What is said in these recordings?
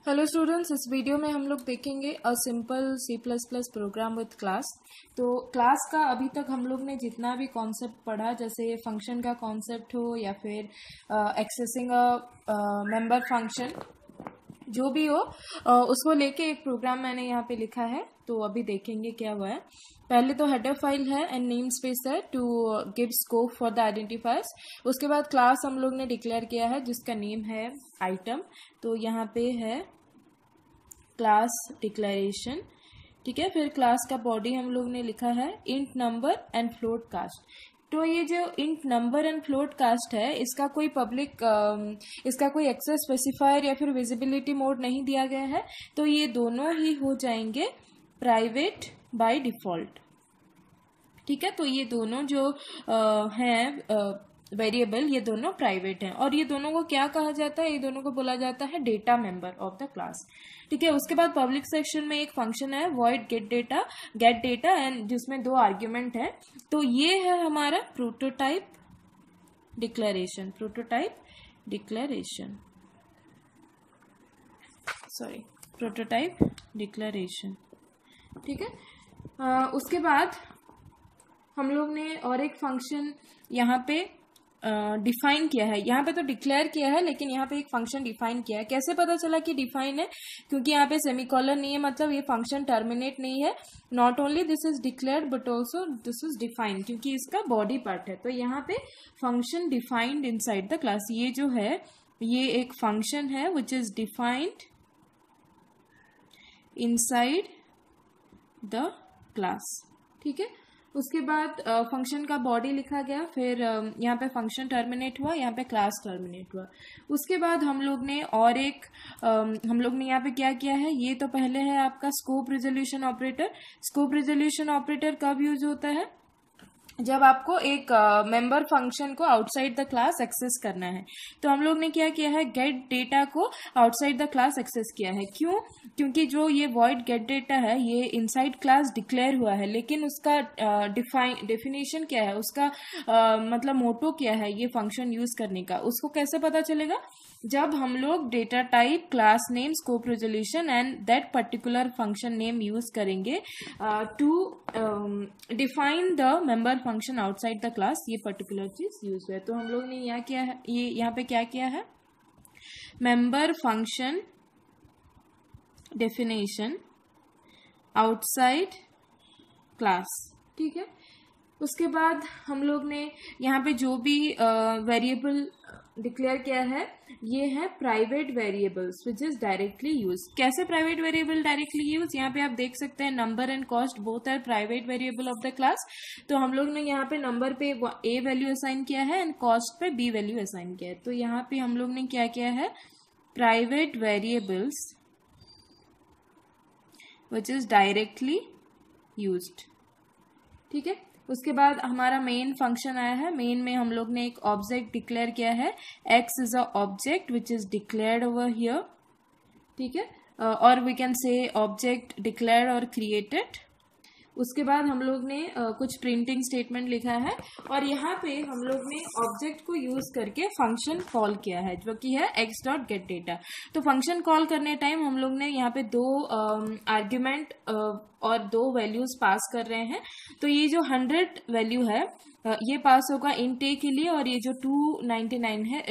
Hello students, इस video में हम लोग देखेंगे a simple C++ program with class. तो क्लास का अभी तक हम लोग ने जितना भी कॉन्सेप्ट पढ़ा, जैसे फंक्शन का कॉन्सेप्ट हो या फिर एक्सेसिंग अ मेंबर फंक्शन, जो भी हो उसको लेके एक प्रोग्राम मैंने यहाँ पे लिखा है। तो अभी देखेंगे क्या हुआ है। पहले तो हेडर फाइल है एंड नेम स्पेस है to give scope for the identifiers. उसके बाद क्लास हम लोग ने डिक्लेयर किया है जिसका नेम है आइटम। तो यहाँ पे है क्लास डिक्लेरेशन, ठीक है। फिर क्लास का बॉडी हम लोग ने लिखा है int number and float cost. तो ये जो int number and float cost है, इसका कोई इसका कोई एक्सेस स्पेसिफायर या फिर विजिबिलिटी मोड नहीं दिया गया है। तो ये दोनों ही हो जाएंगे प्राइवेट बाय डिफॉल्ट, ठीक है। तो ये दोनों जो हैं वेरिएबल, ये दोनों प्राइवेट हैं और ये दोनों को क्या कहा जाता है, ये दोनों को बोला जाता है data member of the class, ठीक है। उसके बाद पब्लिक सेक्शन में एक फंक्शन है वॉइड गेट डेटा एंड जिसमें 2 आर्ग्यूमेंट है। तो ये है हमारा प्रोटोटाइप डिक्लेरेशन, ठीक है। उसके बाद हम लोग ने और एक फंक्शन यहाँ पे डिफाइन किया है। यहाँ पे तो डिक्लेयर किया है, लेकिन यहाँ पे एक फंक्शन डिफाइन किया है। कैसे पता चला कि डिफाइन है? क्योंकि यहाँ पे सेमीकोलन नहीं है, मतलब ये फंक्शन टर्मिनेट नहीं है। Not only this is declared but also this is defined, क्योंकि इसका बॉडी पार्ट है। तो यहाँ पे function defined inside the class, ये जो है ये एक फंक्शन है which is defined inside the class, ठीक है। उसके बाद फंक्शन का बॉडी लिखा गया, फिर यहाँ पे फंक्शन टर्मिनेट हुआ, यहाँ पे क्लास टर्मिनेट हुआ। उसके बाद हम लोग ने और एक हम लोग ने यहाँ पे क्या किया है, ये तो पहले है आपका scope resolution operator. Scope resolution operator कब यूज होता है? जब आपको एक मेंबर फंक्शन को आउटसाइड द क्लास एक्सेस करना है। तो हम लोग ने क्या किया है, गेट डेटा को आउटसाइड द क्लास एक्सेस किया है। क्यों? क्योंकि जो ये वॉइड गेट डेटा है ये इनसाइड क्लास डिक्लेयर हुआ है, लेकिन उसका डेफिनेशन क्या है, उसका मतलब मोटो क्या है ये फंक्शन यूज करने का, उसको कैसे पता चलेगा? जब हम लोग data type, class name, scope resolution and that particular function name use करेंगे to define the member function outside the class, ये पर्टिकुलर चीज यूज है। तो हम लोग ने यहाँ किया है, ये यहाँ पे क्या किया है, member function definition outside class, ठीक है। उसके बाद हम लोग ने यहाँ पे जो भी वेरिएबल डिक्लेयर किया है ये है private variables which is directly use. कैसे प्राइवेट वेरिएबल डायरेक्टली यूज? यहाँ पे आप देख सकते हैं number and cost both are private variable of the class. तो हम लोग ने यहाँ पे नंबर पे A वैल्यू असाइन किया है एंड कॉस्ट पे B वैल्यू असाइन किया है। तो यहाँ पे हम लोग ने क्या किया है, private variables which is directly used, ठीक है। उसके बाद हमारा मेन फंक्शन आया है। मेन में हम लोग ने एक ऑब्जेक्ट डिक्लेयर किया है, x is a object which is declared over here, ठीक है। और we can say object declared और क्रिएटेड। उसके बाद हम लोग ने कुछ प्रिंटिंग स्टेटमेंट लिखा है और यहाँ पे हम लोग ने ऑब्जेक्ट को यूज करके फंक्शन कॉल किया है जो कि है x.getData। तो फंक्शन कॉल करने टाइम हम लोग ने यहाँ पे 2 आर्ग्यूमेंट और 2 वैल्यूज पास कर रहे हैं। तो ये जो 100 वैल्यू है ये पास होगा इंट a के लिए, और ये जो 299 है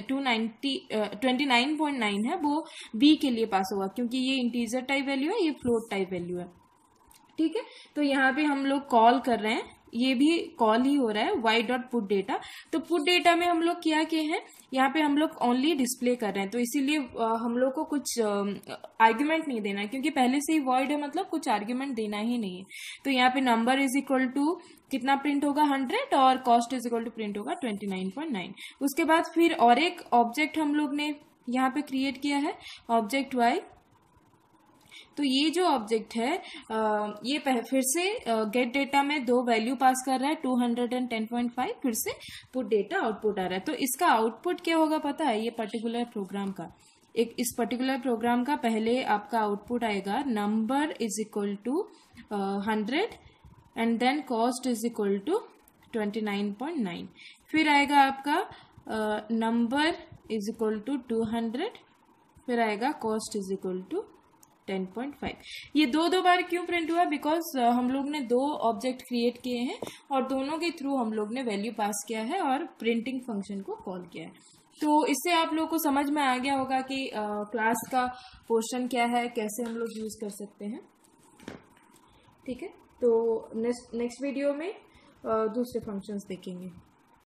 29.9 है वो b के लिए पास होगा, क्योंकि ये इंटीजर टाइप वैल्यू है, ये फ्लोट टाइप वैल्यू है, ठीक है। तो यहाँ पे हम लोग कॉल कर रहे हैं, ये भी कॉल ही हो रहा है y.putData। तो पुट डेटा में हम लोग क्या किए हैं, यहाँ पे हम लोग ओनली डिस्प्ले कर रहे हैं, तो इसीलिए हम लोग को कुछ आर्ग्यूमेंट नहीं देना है, क्योंकि पहले से ही वॉइड है, मतलब कुछ आर्ग्यूमेंट देना ही नहीं है। तो यहाँ पे नंबर इज इक्वल टू कितना प्रिंट होगा, 100, और cost is equal to print होगा 29.9। उसके बाद फिर और एक ऑब्जेक्ट हम लोग ने यहाँ पे क्रिएट किया है, ऑब्जेक्ट y। तो ये जो ऑब्जेक्ट है ये फिर से गेट डेटा में 2 वैल्यू पास कर रहा है, 210.5, फिर से पुट डेटा आउटपुट आ रहा है। तो इसका आउटपुट क्या होगा पता है? ये पर्टिकुलर प्रोग्राम का इस पर्टिकुलर प्रोग्राम का पहले आपका आउटपुट आएगा number is equal to 100 and then cost is equal to 29.9। फिर आएगा आपका नंबर इज इक्वल टू 200 फिर आएगा कॉस्ट इज इक्वल टू 10.5। ये दो बार क्यों प्रिंट हुआ? बिकॉज हम लोग ने दो ऑब्जेक्ट क्रिएट किए हैं और दोनों के थ्रू हम लोग ने वैल्यू पास किया है और प्रिंटिंग फंक्शन को कॉल किया है। तो इससे आप लोग को समझ में आ गया होगा कि क्लास का पोर्शन क्या है, कैसे हम लोग यूज़ कर सकते हैं। ठीक है, तो नेक्स्ट वीडियो में दूसरे फंक्शंस देखेंगे।